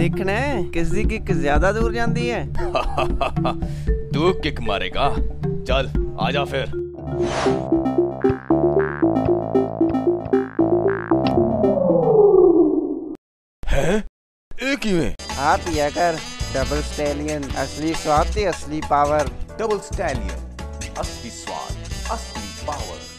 देखना है किसकी किक ज्यादा दूर जाती है। तू किक मारेगा, चल आजा फिर। है एक ही में हाँ पिया कर, डबल स्टैलियन, असली स्वाद ते असली पावर। डबल स्टैलियन, असली स्वाद असली पावर।